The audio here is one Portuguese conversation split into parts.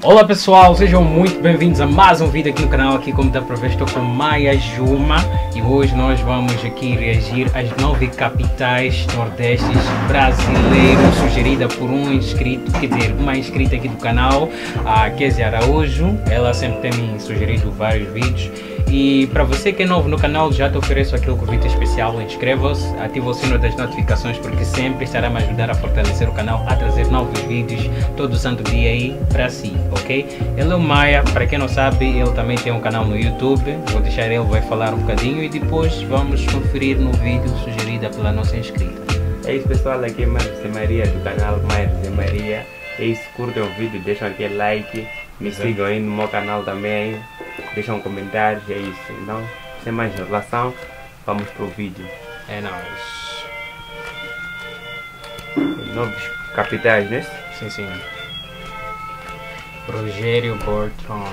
Olá pessoal, sejam muito bem-vindos a mais um vídeo aqui no canal. Aqui, como dá para ver, estou com Maia Juma e hoje nós vamos aqui reagir às 9 capitais nordestes brasileiros, sugerida por um inscrito, quer dizer, uma inscrita aqui do canal, a Kézia Araújo. Ela sempre tem me sugerido vários vídeos. E para você que é novo no canal, já te ofereço aquele convite especial: inscreva-se, ative o sino das notificações, porque sempre estará a me ajudar a fortalecer o canal, a trazer novos vídeos todo santo dia aí para si, ok? Ele é o Maia, para quem não sabe, ele também tem um canal no YouTube, vou deixar ele, vai falar um bocadinho e depois vamos conferir no vídeo sugerido pela nossa inscrita. É isso pessoal, aqui é Maia José Maria do canal Maia José Maria. É isso, curtem o vídeo, deixam aquele like, me sigam aí no meu canal também, deixam um comentário, é isso. Então, sem mais enrolação, vamos pro vídeo. É nóis. Novos capitais, né? Sim, sim. Rogério Borton.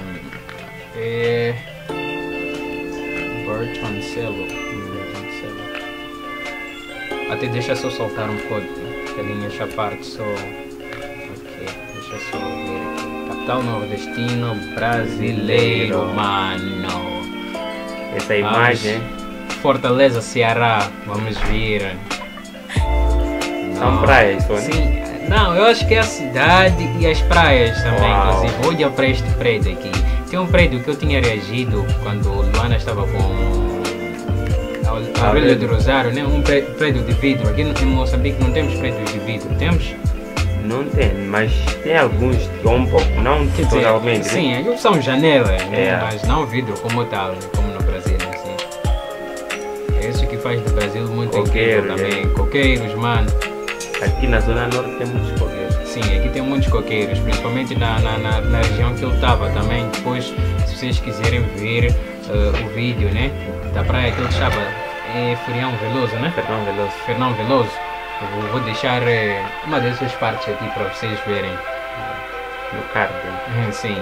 Bortoncello. Até deixa só soltar um bocadinho essa parte só. Ok, deixa só ver aqui. Capital nordestino brasileiro, mano. Essa imagem. Fortaleza, Ceará. Vamos ver. São praias, né? Sim. Não, eu acho que é a cidade e as praias também. Uau. Inclusive. Olha para este prédio aqui. Tem um prédio que eu tinha reagido quando Luana estava com a Aurélia de Rosário, né? Um prédio de vidro. Aqui em Moçambique não temos prédios de vidro, temos? Não tem, mas tem alguns, um pouco, não totalmente. Sim, aqui são janelas, né? É. Mas não vidro como tal, né? Como no Brasil, assim. É isso que faz do Brasil muito incrível também. Coqueiros, mano. Aqui na zona norte tem muitos coqueiros. Sim, aqui tem muitos coqueiros, principalmente na região que eu estava também. Depois, se vocês quiserem ver o vídeo, né, da praia que eu estava, é Fernão Veloso, né? Fernão Veloso. Eu vou deixar uma dessas partes aqui para vocês verem. No card. Sim.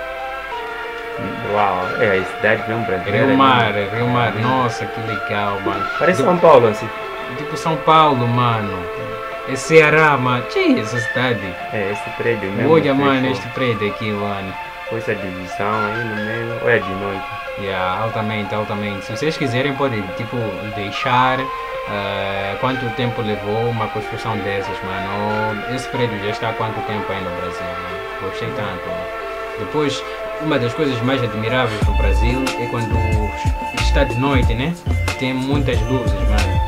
Uau, é a cidade mesmo brasileira. Rio Mar, nossa, que legal, mano. Parece São Paulo, assim. Tipo São Paulo, mano. É Ceará, mano. Que essa cidade? É, esse prédio mesmo. Olha, mano, este prédio aqui, mano. Com essa divisão aí no meio, ou é de noite? Yeah, altamente. Se vocês quiserem, podem, tipo, deixar quanto tempo levou uma construção dessas, mano. Esse prédio já está há quanto tempo aí no Brasil, mano. Gostei tanto, mano. Depois, uma das coisas mais admiráveis no Brasil é quando está de noite, né? Tem muitas luzes, mano.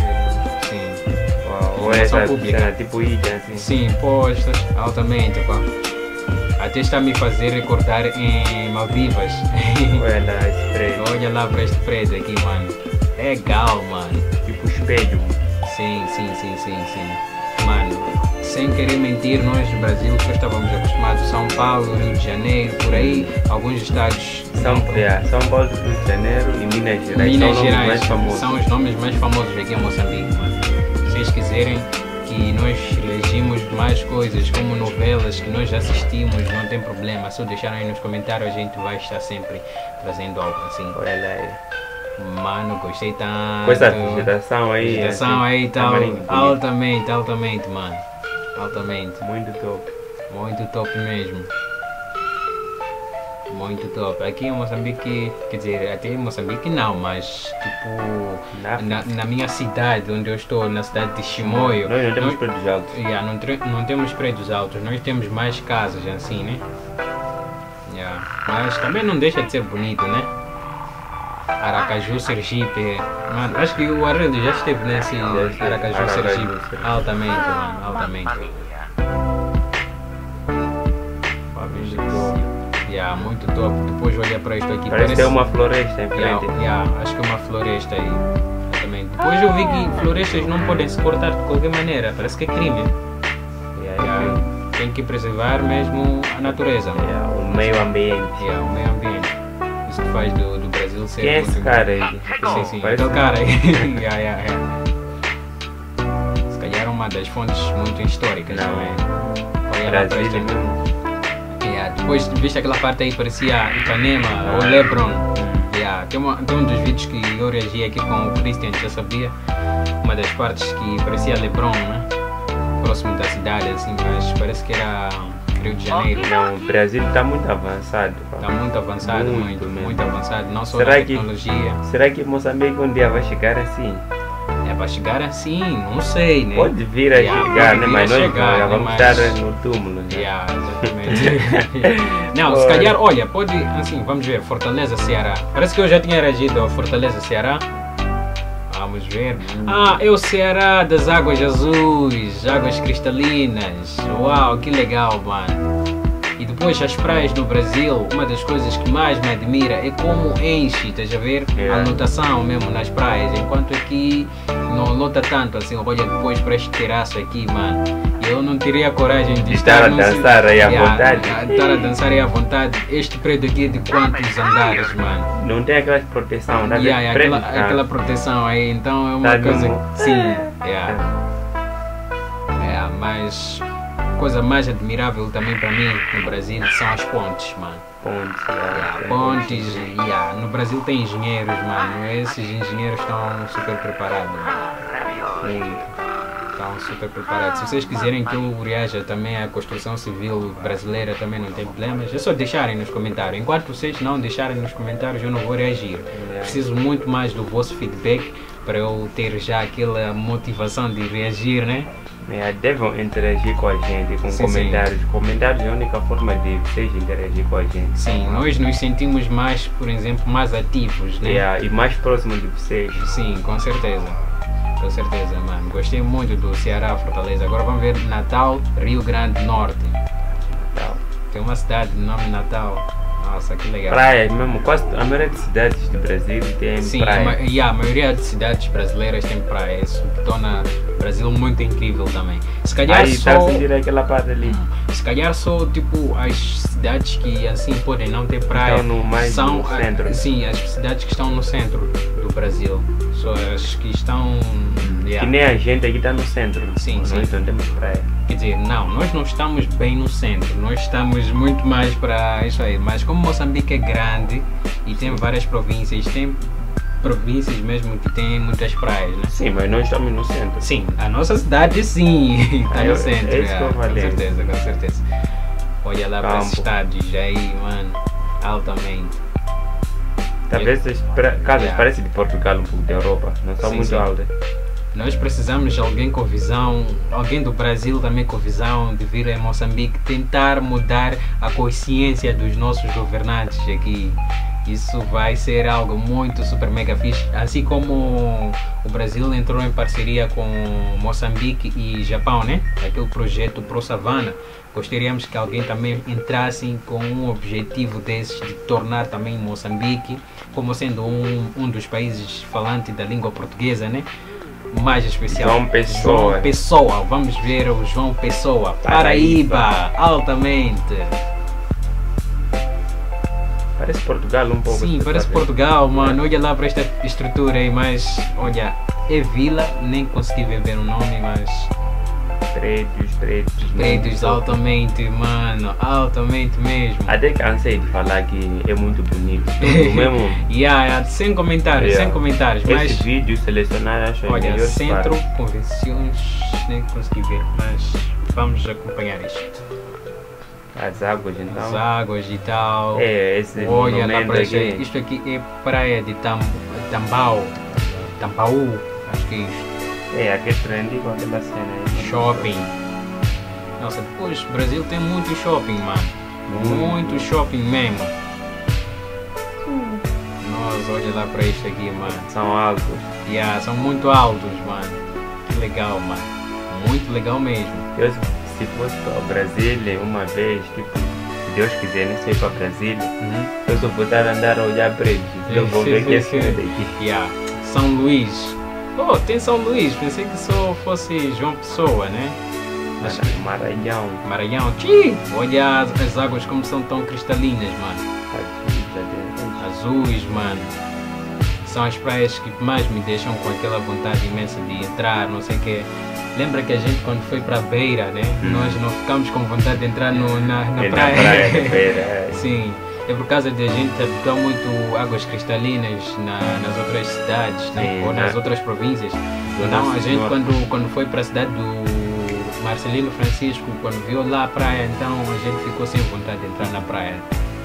Ou essa cena tipo ilha, assim. Sim, postas, altamente, pá. Até está a me fazer recordar em Maldivas. Olha lá esse prédio. Olha lá para este prédio aqui, mano. Legal, mano. Tipo espelho. Sim. Mano, sem querer mentir, nós no Brasil só estávamos acostumados a São Paulo, Rio de Janeiro, por aí, alguns estados. São Paulo, Rio de Janeiro e Minas Gerais. São os nomes mais famosos aqui em Moçambique, mano. Se vocês quiserem que nós elegimos mais coisas como novelas que nós já assistimos, não tem problema, só deixaram aí nos comentários, a gente vai estar sempre trazendo algo assim. Olha lá. Mano, gostei tanto. Com essa vegetação aí. Vegetação assim, aí tal, altamente, mano. Altamente. Muito top. Muito top mesmo. Muito top. Aqui em Moçambique, quer dizer, até em Moçambique não, mas tipo na minha cidade, onde eu estou, na cidade de Chimoio, nós não temos prédios altos. Yeah, não temos prédios altos, nós temos mais casas assim, né? Yeah. Mas também não deixa de ser bonito, né? Aracaju, Sergipe, mano, acho que o Arelio já esteve nesse Aracaju, Sergipe, altamente, mano, altamente. Yeah, muito top. Depois olha para isto aqui. Parece ter uma floresta em frente. Acho que é uma floresta aí. Exatamente. Depois eu vi que florestas não podem se cortar de qualquer maneira. Parece que é crime. Tem que preservar mesmo a natureza. O meio ambiente. O meio ambiente. Isso que faz do Brasil ser. Quem é esse cara aí? Sim, aquele cara aí. Se calhar uma das fontes muito históricas. Não é? Olha lá para isto aqui. Depois viste aquela parte aí, parecia Ipanema ou Lebron. Tem um dos vídeos que eu reagi aqui com o Christian, já sabia. Uma das partes que parecia Lebron, né? Próximo da cidade, assim, mas parece que era Rio de Janeiro. Não, o Brasil está muito avançado. Está muito avançado, Muito mesmo. muito avançado, não só Será na que- tecnologia. Será que Moçambique um dia vai chegar assim? É para chegar assim, não sei, né? Pode vir a Yeah, chegar, pode né? vir Mas a nós chegar, já né? vamos Mas- estar no túmulo, né? Yeah, exatamente. Não, se calhar, olha, pode, assim, vamos ver, Fortaleza, Ceará. Parece que eu já tinha reagido ao Fortaleza, Ceará. Vamos ver. Ah, é o Ceará das águas azuis, águas cristalinas. Uau, que legal, mano. E depois as praias no Brasil, uma das coisas que mais me admira é como enche, estás a ver? Yeah. A lotação mesmo nas praias, enquanto aqui não lota tanto, assim, olha depois para este terraço aqui, mano. Eu não teria coragem de estar a num dançar aí à Yeah, vontade. Estar a dançar aí à vontade. Este prédio aqui é de quantos andares, mano? Não tem aquela proteção, tá Yeah, vendo? aquela, Prédio, aquela proteção aí, então é uma Tá coisa mesmo. que. Sim, mas a coisa mais admirável também para mim no Brasil são as pontes, mano. Pontes, Pontes, no Brasil tem engenheiros, mano. Esses engenheiros estão super preparados, mano. Estão super preparados. Se vocês quiserem que eu reaja também à construção civil brasileira, também não tem problemas. É só deixarem nos comentários. Enquanto vocês não deixarem nos comentários, eu não vou reagir. Preciso muito mais do vosso feedback para eu ter já aquela motivação de reagir, né? Devem interagir com a gente, com Sim, comentários. Comentários é a única forma de vocês interagir com a gente. Sim, nós nos sentimos mais, por exemplo, mais ativos, né? E mais próximo de vocês. Sim, com certeza. Com certeza, mano. Gostei muito do Ceará, Fortaleza. Agora vamos ver Natal, Rio Grande do Norte. Tal. Tem uma cidade de nome Natal. Nossa, que legal. Praias mesmo, quase a maioria das cidades do Brasil tem Sim, praia. a maioria das cidades brasileiras tem praia. Isso torna o Brasil muito incrível também. Se calhar Aí está só... a sentir aquela parte ali. Se calhar só tipo as cidades que assim podem não ter praia Estão mais são no centro. sim, as cidades que estão no centro do Brasil. Só as que estão Que nem a gente aqui está no centro. Sim, nós sim. não temos praia. Quer dizer, não, nós não estamos bem no centro, nós estamos muito mais para isso aí. Mas como Moçambique é grande e tem várias províncias, tem províncias mesmo que tem muitas praias, né? Sim, mas nós estamos no centro. Sim, a nossa cidade sim, está no centro. É isso que eu com falei. certeza, com certeza. Olha lá para esses Campo. estádios aí, mano, altamente. Talvez as casas Yeah. parecem de Portugal, um pouco da Europa. Não são Sim, muito sim. altas. Nós precisamos de alguém com visão, alguém do Brasil também com visão de vir a Moçambique tentar mudar a consciência dos nossos governantes aqui. Isso vai ser algo muito super mega fixe. Assim como o Brasil entrou em parceria com Moçambique e Japão, né? Aquele projeto Pro Savana. Gostaríamos que alguém também entrasse com um objetivo desses de tornar também Moçambique como sendo um dos países falantes da língua portuguesa, né? Mais especial. João Pessoa. João Pessoa. Vamos ver o João Pessoa. Paraíba. Altamente. Parece Portugal um pouco. Sim, se parece sabe. Portugal, mano. Olha lá para esta estrutura aí, mas olha, é vila, nem consegui ver o nome, mas prédios altamente, mano, altamente mesmo. Até cansei de falar que é muito bonito. Tudo mesmo. Sem comentários, Yeah. sem comentários, Esse mas vídeo selecionado acho olha, melhor centro, convenções, nem consegui ver, mas vamos acompanhar isto. as águas então. As águas e tal. Esse Olha lá monumento para isto, aqui. isto aqui é praia de Tambaú, acho que é isto. Aquele trendy com aquela cena aí. Shopping. Nossa, depois o Brasil tem muito shopping, mano. Muito shopping mesmo. Nossa, olha lá para isto aqui, mano. São altos. São muito altos, mano. Que legal, mano. Muito legal mesmo. Eu, se fosse para o Brasília uma vez, tipo, se Deus quiser, nem sei para Brasília, eu só vou estar a andar a olhar prédios. Eu vou ver que é cena daqui. São Luís. Oh, tem São Luís. Pensei que só fosse João Pessoa, né? Acho que Maranhão. Maranhão. Olha as águas como são tão cristalinas, mano. Azuis, mano. São as praias que mais me deixam com aquela vontade imensa de entrar, não sei o quê. Lembra que a gente quando foi para a Beira, né? Nós não ficamos com vontade de entrar na É praia. na praia de Beira. Sim, é por causa de a gente habituar muito águas cristalinas nas outras cidades, né? Sim, Ou nas né? outras províncias. Então a gente quando foi para a cidade do Marcelino Francisco, quando viu lá a praia, então a gente ficou sem vontade de entrar na praia.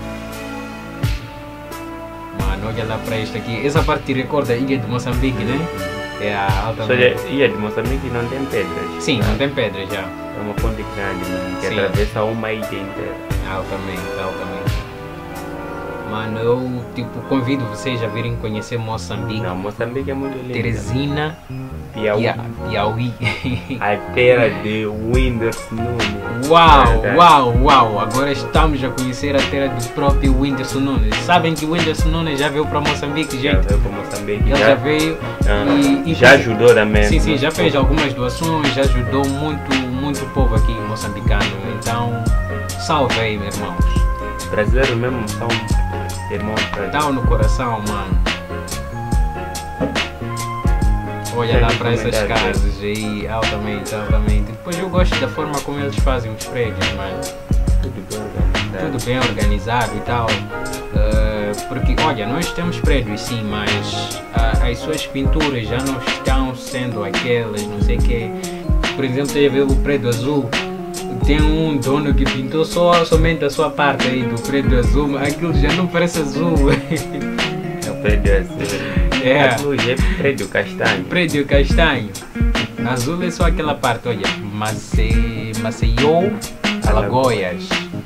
Mano, olha lá para isto aqui. Essa parte te recorda a ilha de Moçambique, né? É a alta. Só a ilha de Moçambique não tem pedras. Sim, não tem pedras já. É uma ponte grande, mano, que Sim. atravessa uma ilha inteira. Altamente, altamente. Mano, eu tipo convido vocês a virem conhecer Moçambique. Não, Moçambique é muito lindo. Teresina, Piauí. Piauí. A terra de Whindersson Nunes. Uau, uau, uau! Agora estamos a conhecer a terra do próprio Whindersson Nunes. Sabem que o Whindersson Nunes já veio para Moçambique, Já gente? veio para Moçambique. Ele já veio e já ajudou também. Sim, sim, já fez algumas doações, já ajudou muito povo aqui moçambicano. Então, salve aí, meus irmãos. Brasileiros mesmo são irmãos para Dá no coração, mano. Olha lá para essas casas aí, altamente, altamente. Depois eu gosto da forma como eles fazem os prédios, mano. Tudo bem organizado e tal. Porque, olha, nós temos prédios sim, mas as suas pinturas já não estão sendo aquelas, não sei o quê. Por exemplo, você vê o prédio azul. Tem um dono que pintou somente a sua parte aí do prédio azul, mas aquilo já não parece azul. É o prédio azul. É. Azul é prédio castanho. Prédio castanho. Azul é só aquela parte, olha. Maceió, Alagoas.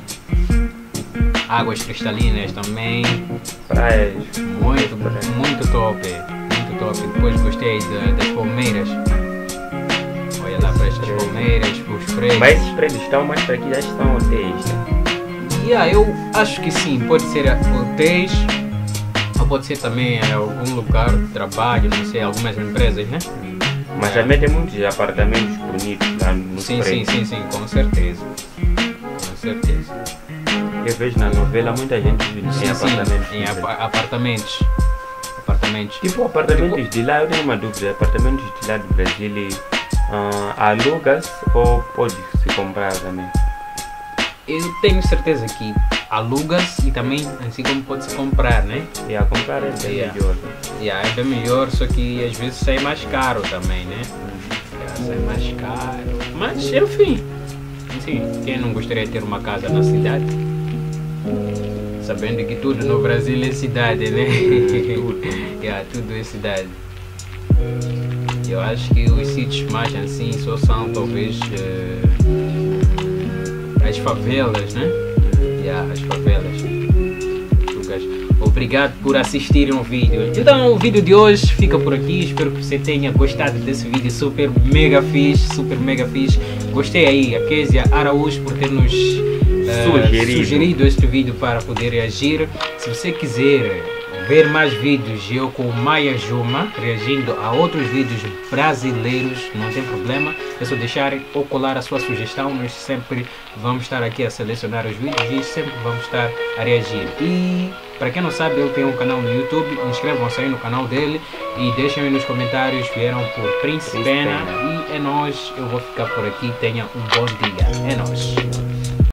Águas cristalinas também. Praias. Muito top. Muito top. Depois gostei das palmeiras. Olha lá para estas palmeiras, para os prédios. Mas esses prédios estão mais para aqui, acho que são hotéis, né? Eu acho que sim, pode ser hotéis, ou pode ser também algum lugar de trabalho, não sei, algumas empresas, né? Mas também tem muitos apartamentos bonitos lá no prédio. Sim, com certeza. Com certeza. Eu vejo na novela muita gente em apartamentos. Em apartamentos. Apartamentos. Tipo apartamentos de lá, eu tenho uma dúvida. Apartamentos de lá do Brasil, alugas ou pode se comprar também? Eu tenho certeza que alugas e também assim como pode-se comprar, né? E a comprar é bem melhor. É bem melhor, só que às vezes sai mais caro também, né? Sai mais caro. Mas enfim, sim, quem não gostaria de ter uma casa na cidade? Sabendo que tudo no Brasil é cidade, né? Tudo é cidade. Eu acho que os sítios mais assim só são talvez as favelas, né? As favelas. Obrigado por assistirem ao vídeo. Então o vídeo de hoje fica por aqui. Espero que você tenha gostado desse vídeo super mega fixe. Gostei aí a Kézia Araújo por ter nos sugerido este vídeo para poder reagir. Se você quiser ver mais vídeos eu com Maia Juma reagindo a outros vídeos brasileiros, não tem problema, é só deixar ou colar a sua sugestão. Nós sempre vamos estar aqui a selecionar os vídeos e sempre vamos estar a reagir. E para quem não sabe, ele tem um canal no YouTube, inscrevam-se aí no canal dele e deixem aí nos comentários, vieram por Príncipe Pena. E é nóis, eu vou ficar por aqui, tenha um bom dia, é nóis.